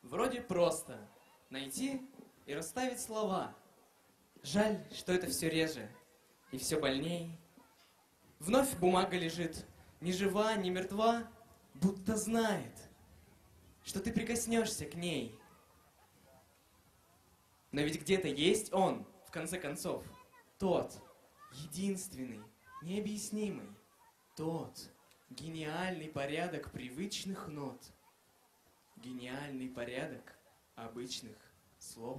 Вроде просто найти и расставить слова. Жаль, что это все реже и все больней. Вновь бумага лежит, ни жива, ни мертва, будто знает, что ты прикоснешься к ней. Но ведь где-то есть он, в конце концов, тот, единственный, необъяснимый, тот гениальный порядок привычных нот, гениальный порядок обычных слов.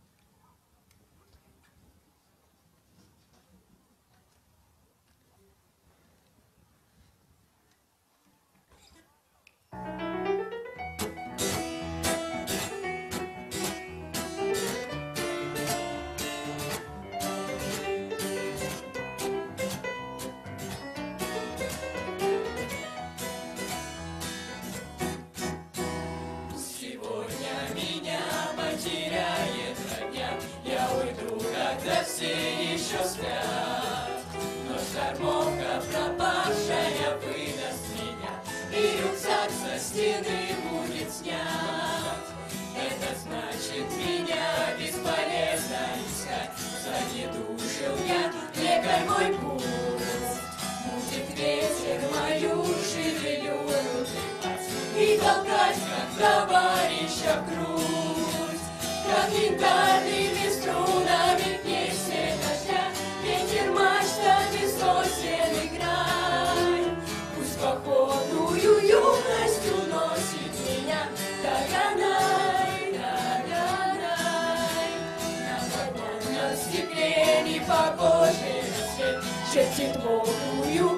Все еще спят, но штормовка пропавшая выдаст меня, и рюкзак со стены будет снят. Это значит, меня бесполезно искать, занедужил я, векой мой путь. Будет ветер мою шевелюру трепать и толкать, как товарища в грудь, как янтарными струнами песни дождя, ветер мачтами сосен играй. Пусть походную юность уносит меня, догонай, догонай. На вагонном стекле непогожий рассвет чертит мокрую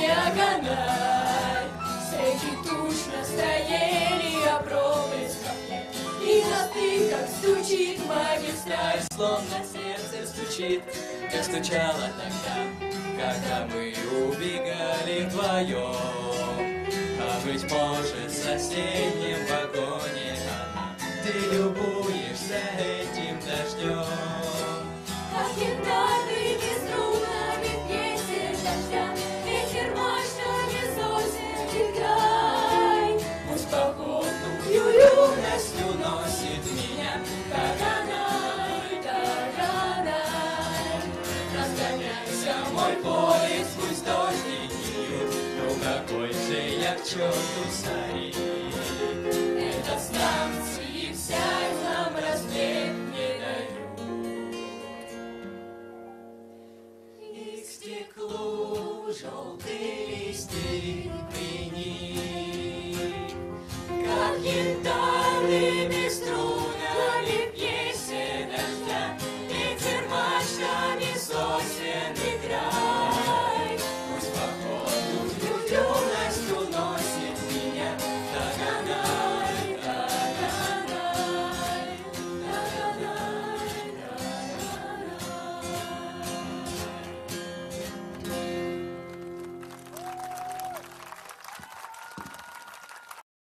диагональ. Среди туч настроения проблесков нет, и на стыках стучит магистраль, словно сердце стучит, как стучало тогда, когда мы убегали вдвоем. А быть может, в соседнем вагоне она, ты любуешься этим дождем. как янтарными струнами песен дождя, ветер мачтами сосен играй. Пусть походную юность Уносит меня, догонай, догонай. разгоняйся, мой поезд, пусть дождь и льют. Ну какой же я к черту сорит.